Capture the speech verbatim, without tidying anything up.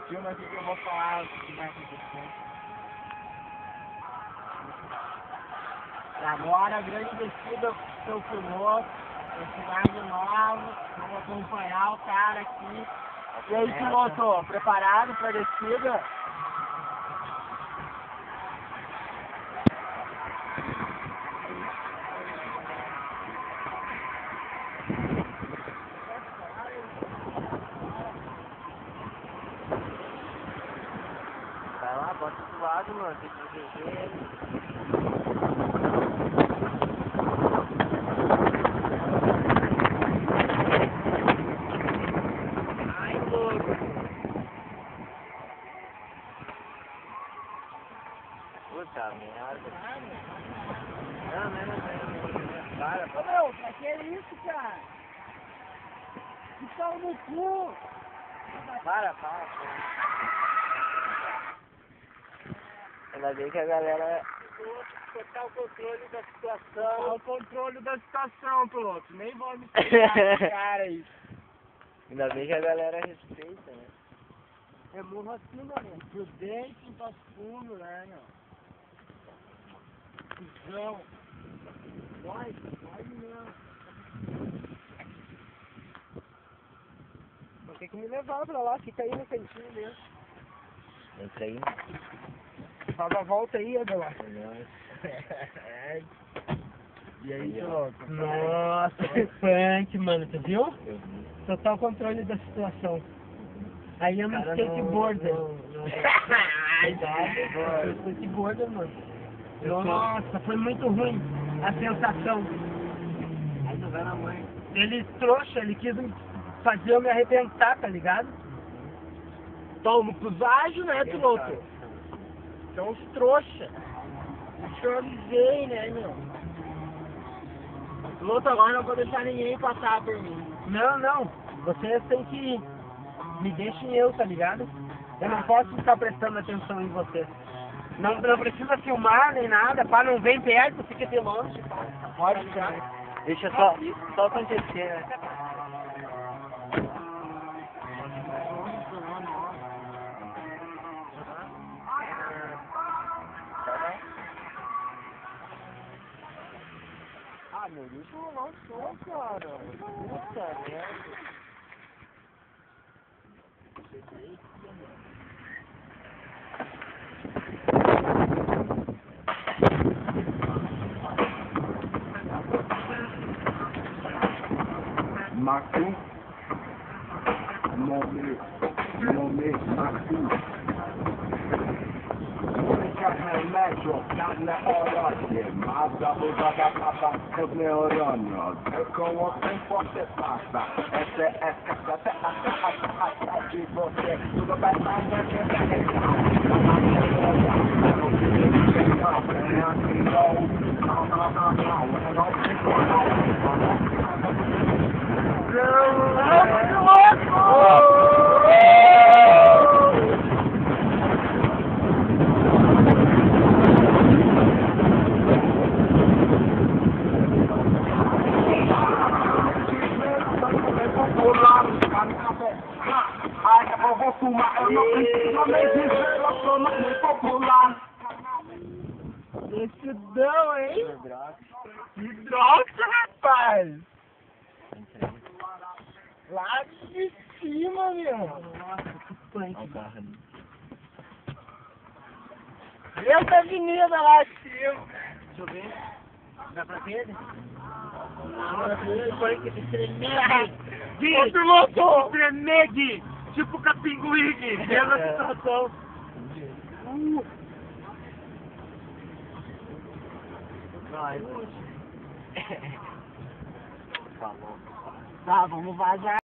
Filma aqui que eu vou falar o que vai acontecer. Agora, a grande descida que eu filmou, cidade nova, vamos acompanhar o cara aqui. E aí, piloto, preparado para a descida? Vai lá, bota pro lado, mano, tem que proteger. Puta merda. Não, não, não, não. Para, para. Meu, pra que é isso, cara? Que pau no cu! Para, para. Ainda bem que a galera... Botar o controle da situação. O controle da situação, piloto. Nem vou me explicar, cara, isso. Ainda bem que a galera respeita, né? É morro assim, mano. Prudente em passo fundo, né, meu? Cusão. Vai, vai mesmo. Vou ter que me levar pra lá, fica aí no cantinho mesmo. Entra aí. Faz a volta aí, Adelar. É. E aí, piloto? Nossa, que funk, mano, tu viu? Eu vi. Total controle da situação. Aí eu no skateboarder. Eu sou skateboarder, mano. Nossa, foi muito ruim a sensação. Aí tu vai na mãe. Ele trouxa, ele quis fazer eu me arrebentar, tá ligado? Toma pros ágios, né, piloto? Então os trouxa. Deixa eu avisei, né, meu? Piloto, agora não vou deixar ninguém passar por mim. Não, não. Vocês têm que... Me deixem eu, tá ligado? Eu não posso ficar prestando atenção em vocês. Não, não precisa filmar nem nada, pá, não vem perto, fica de longe. Pode já. Deixa só, só acontecer, né? Ah, meu, deixa eu rolar o som, cara. Puta merda. Machu, nome, nome, machu. Mecho, carne orośnie, Mazda uwaga pasa, pewnie orono. Koło tempo się pasa, S S K T A K A A K A dziwocie, tu do beta nie się Decidão, hein? Que droga, rapaz! Lá de cima, meu! Nossa, que punk! Essa avenida lá de cima! Deixa eu ver. Dá pra ver? Ah, foi que tremede! Ô, piloto! Tremede! Tipo capinguígue! Vendo a situação! Uh. Vai. Tá bom. Tá, vamos vazar.